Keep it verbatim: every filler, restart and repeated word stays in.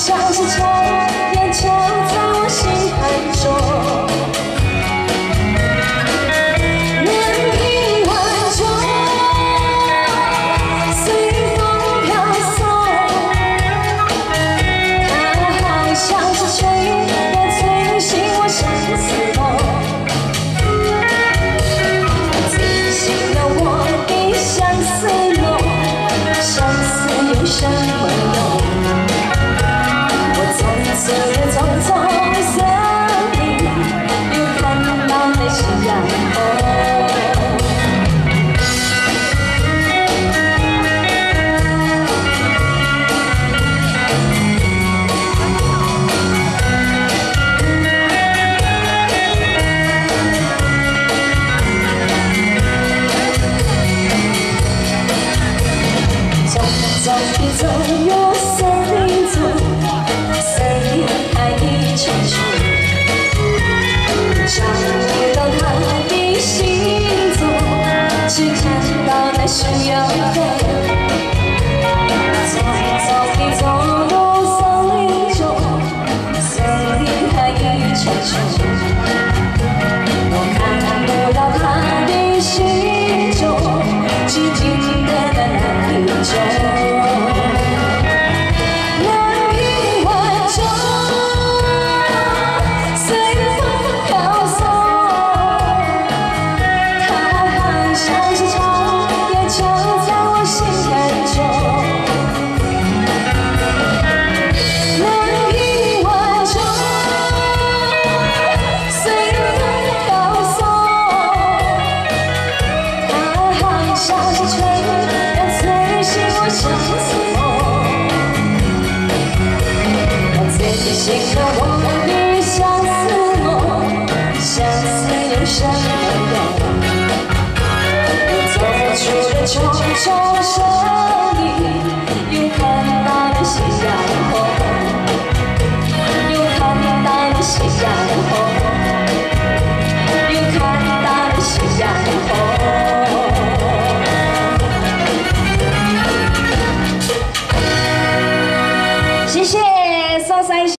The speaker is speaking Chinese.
像是长烟就在我心海中。 什么用？我从此也匆匆森林，又看到那些阳光。走走别走，入森林中，森林还已成熟，找不到他的行踪，只看到那树摇动。走走别走，入森林中，森林还已成熟，我看不到他的行踪，只听得那南雨中。 醒了我的相思梦，相思有什么用？我走出了重重山。